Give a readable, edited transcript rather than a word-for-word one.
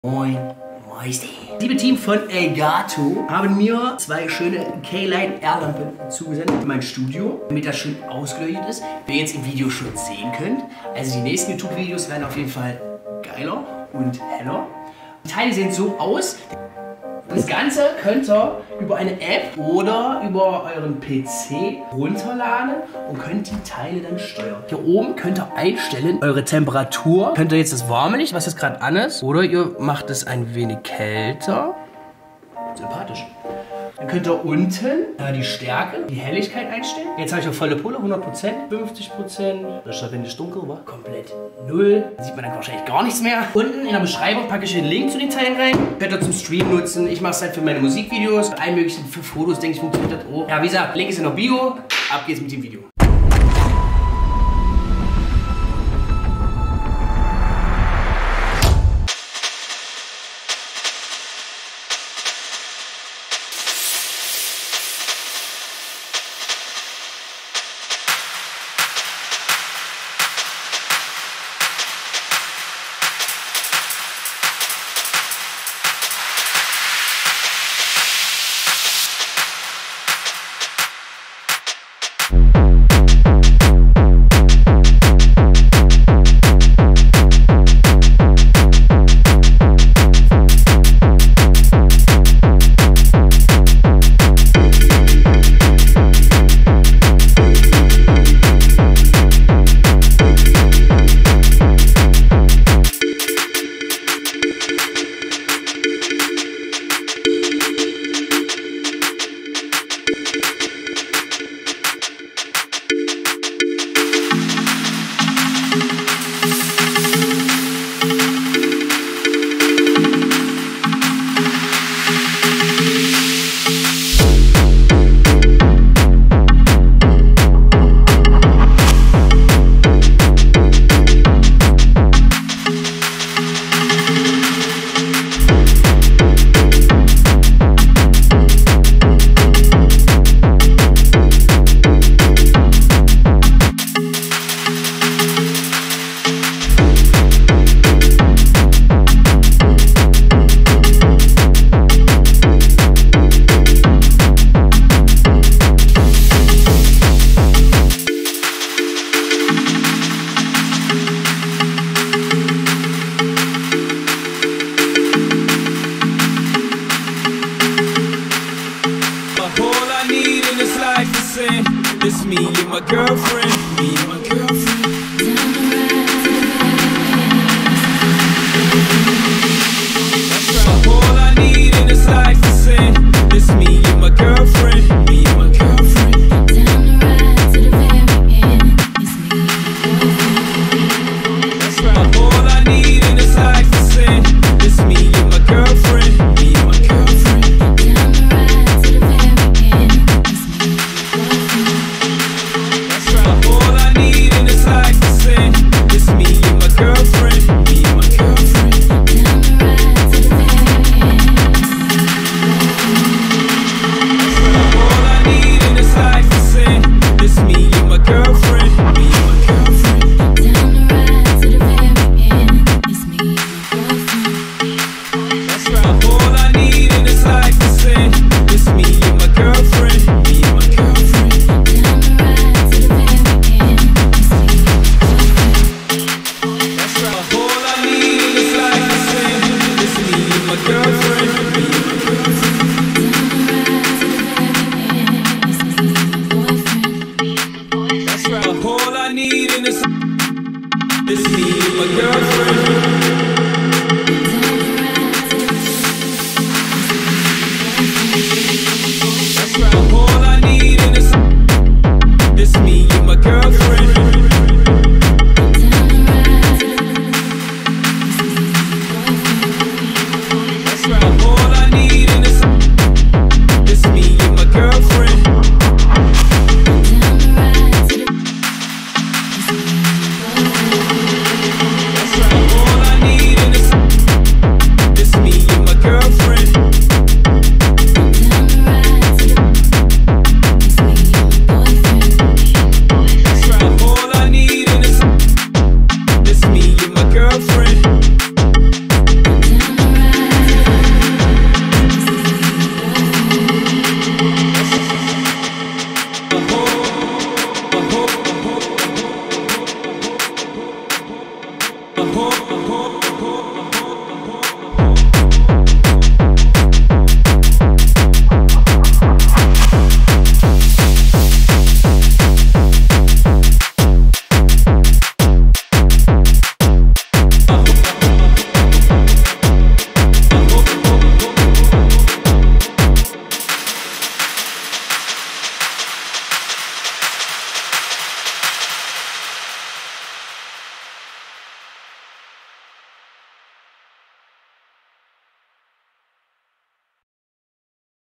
Moin, Moisti. Liebe Team von Elgato haben mir zwei schöne K-Line R-Lampen zugesendet in mein Studio, damit das schön ausgeleuchtet ist, wie ihr jetzt im Video schon sehen könnt. Also die nächsten YouTube-Videos werden auf jeden Fall geiler und heller. Die Teile sehen so aus. Das Ganze könnt ihr über eine App oder über euren PC runterladen und könnt die Teile dann steuern. Hier oben könnt ihr einstellen, eure Temperatur. Könnt ihr jetzt das warme Licht, was jetzt gerade an ist, oder ihr macht es ein wenig kälter. Sympathisch. Dann könnt ihr unten die Stärke, die Helligkeit einstellen. Jetzt habe ich auf volle Pulle, 100%, 50%. Das ist, wenn es dunkel war, komplett 0. Da sieht man dann wahrscheinlich gar nichts mehr. Unten in der Beschreibung packe ich den Link zu den Teilen rein. Könnt ihr zum Stream nutzen. Ich mache es halt für meine Musikvideos. Bei allen möglichen für Fotos, denke ich, funktioniert das auch. Ja, wie gesagt, Link ist in der Bio. Ab geht's mit dem Video. It's me and my girlfriend, me and my girlfriend. That's right. All I need in this life is sin. It's me and my girlfriend, me and my girlfriend. Down the ride to the very end. It's me and my girlfriend. That's right. All I need in this life is sin. It's me and my girlfriend, me and my girlfriend. Down the ride to the very end. It's me and my girlfriend. That's right. All I need. hope,